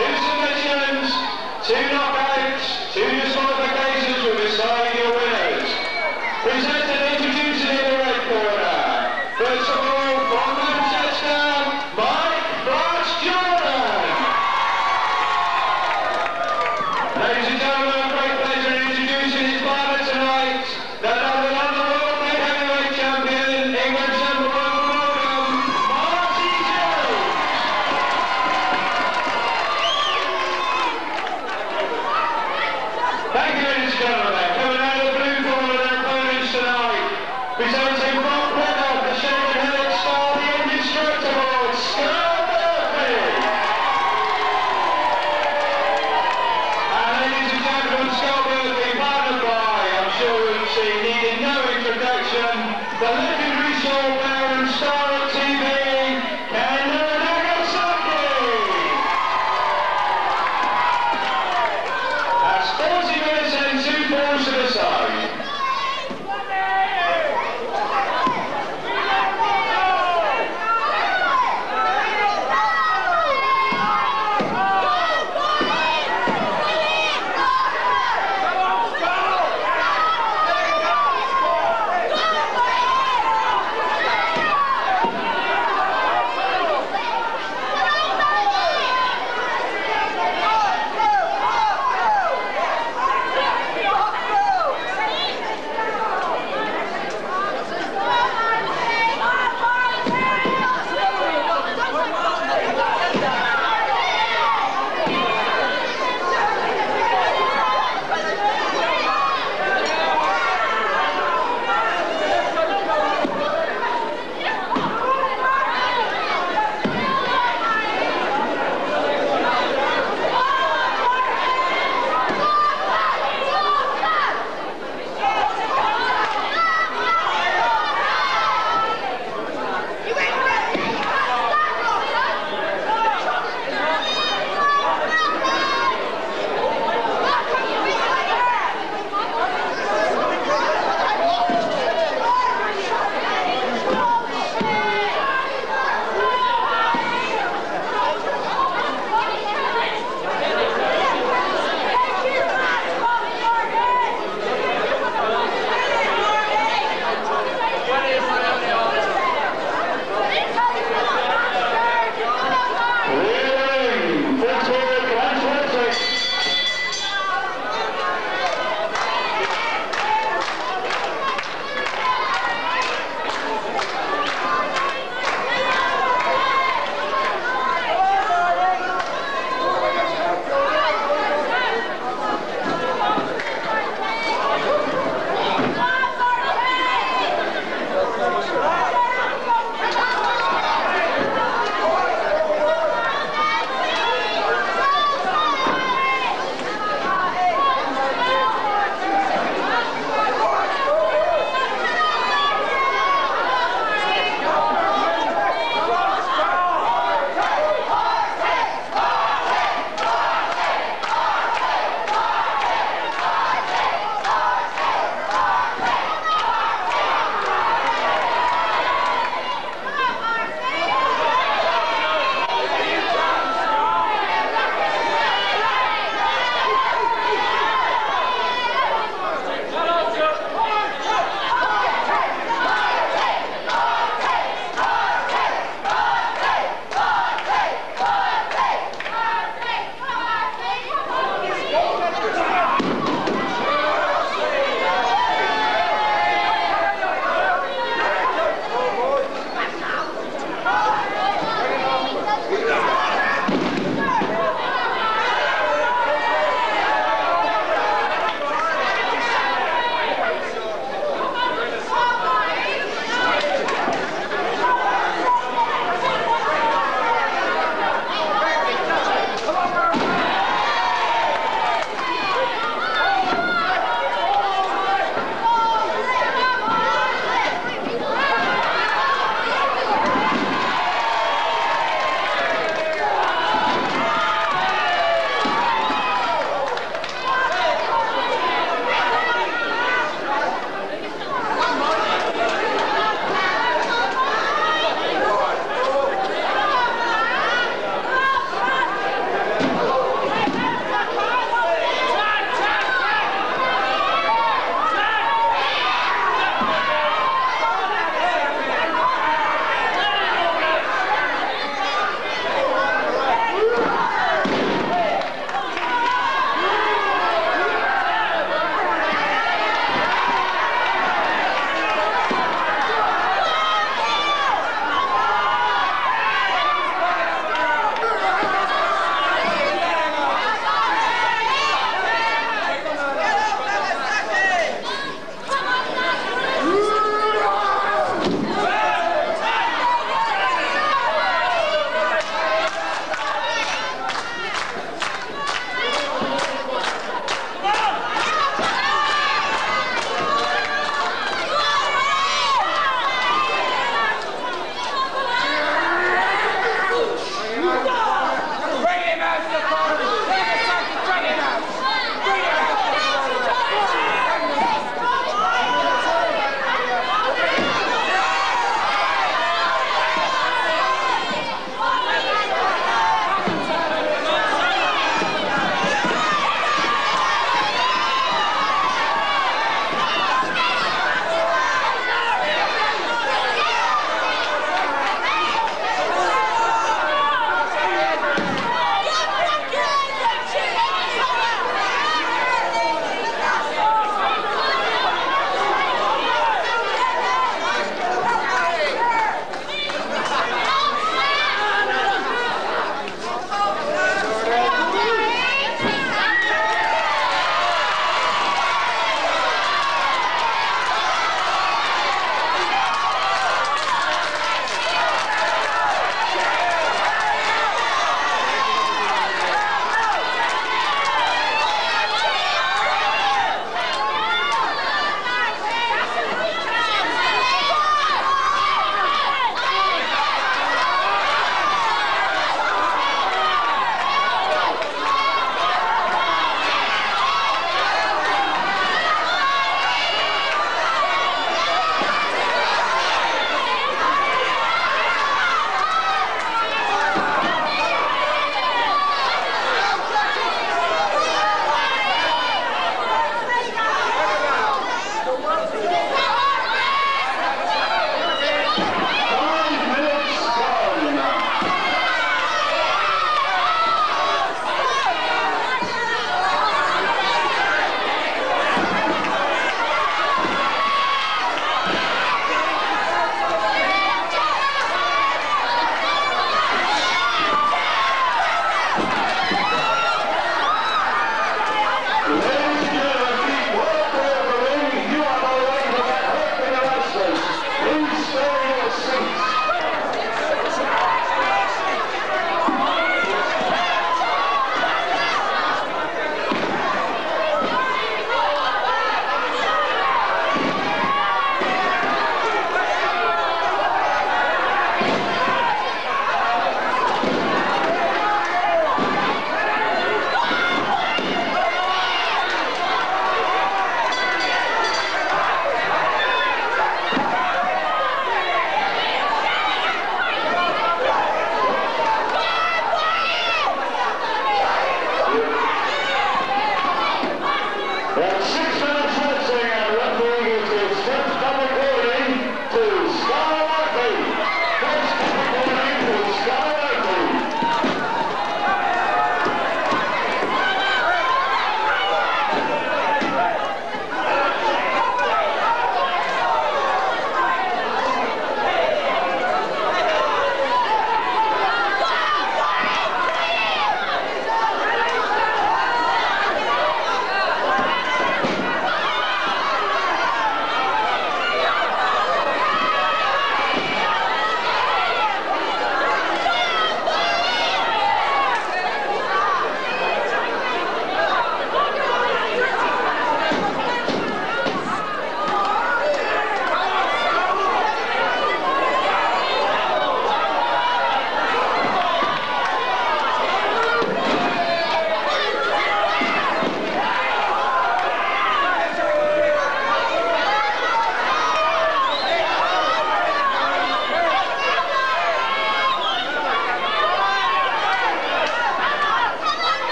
2 submissions, 2 knockouts, 2 disqualifications will decide your winners. Presented and introducing in the red corner. First of all, from Manchester, Jordan. Ladies and gentlemen, a great pleasure in introducing his partner tonight, the number 1 world heavyweight champion, England's number 1 program, Marty. Thank you, ladies and gentlemen. Coming out of the blue corner, their opponents tonight, presenting from Plymouth, the shaken headed star, the indestructible Scott Murphy. And ladies and gentlemen, Scott Murphy, partnered by, I'm sure you'll see, needing no introduction, the legendary sword bearer and star of TV, KENDO Nagasaki. That's 40 minutes and 2 falls to the side.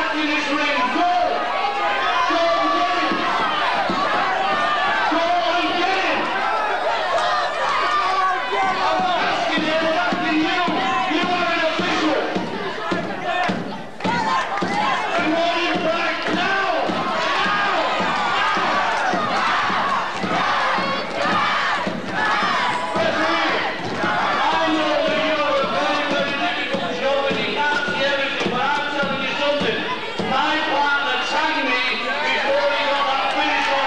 Nagasaki in this ring. Go! Go and get him! Go and get him! I'm not asking him, I'm asking you. You are an official. I want him back now! Referee, I know that you're a very, very difficult show and you can't see everything, but I'm telling you something. My partner tagged me before he got that finish on.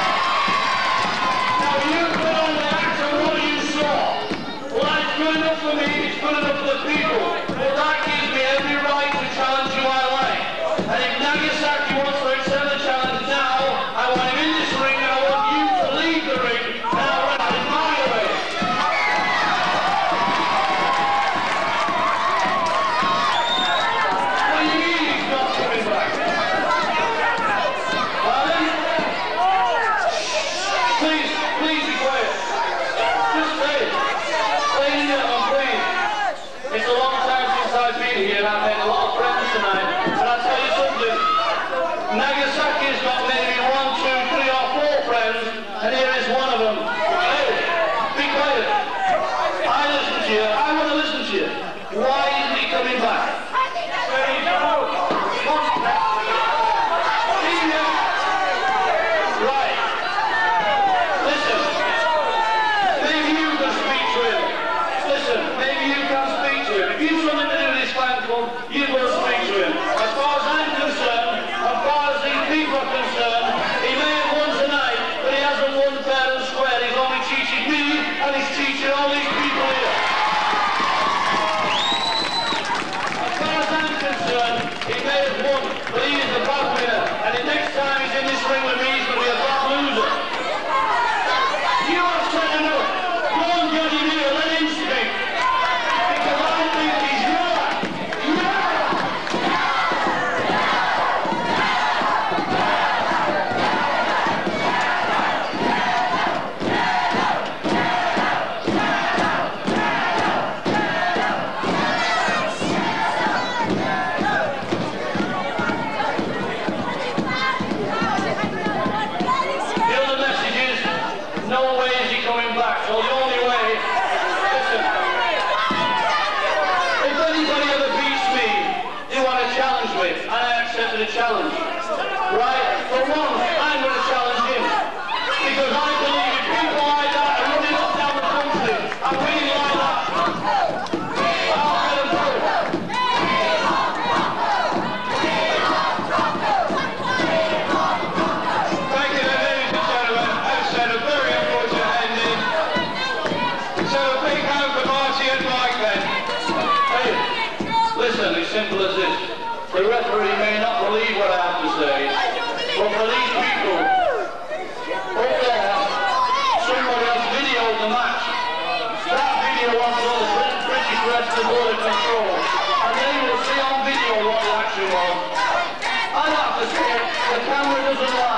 Now you put on the act of what you saw. Well, that's good enough for me, it's good enough for the people. But that gives me every right to challenge you I like. And if Nagasaki wants to accept the challenge now, I want him in this ring and I want you to leave the ring and I'll run it my way. What do you mean he's not coming back? Pardon? Please be quiet. Just stay. Ladies and gentlemen, please. It's a long time since I've been here and I've made a lot of friends tonight. And I'll tell you something. Nagasaki's got maybe 1, 2, 3 or 4 friends, and here is one of them. Hey, be quiet. I listen to you. I want to listen to you. Why isn't he coming back? There you go. Right. Listen. Maybe you can speak to him. Listen, maybe you can speak to him. If you've something to do with this fan club, you've got to speak to him. As far as I'm concerned, as far as these people are concerned, he may have won tonight, but he hasn't won fair and square. He's only teaching me, and he's teaching all these people here. As far as I'm concerned, he may have won, but he is the bad winner. And the next time he's in this ring with me, he's going to be a bad loser. You have said enough. Go and get him here, let him speak. Because I think he's right. The other message is, no way is he coming back. So the only way, listen, if anybody ever beats me, they want to challenge me, and I accepted the challenge. Right? For once, I'm going to challenge him. Because I believe if people like that are running up down the country, and winning like that, I'll let them go. Thank you, ladies and gentlemen. I've said a very unfortunate ending. So a big hand for Marty and Mike then. Hey, listen, it's simple as this. The referee may not believe what I have to say, but for these people, up there, somebody has videoed the match. That video wants all the British wrestlers under control, and they will see on video what the action was. I have to say, the camera doesn't lie.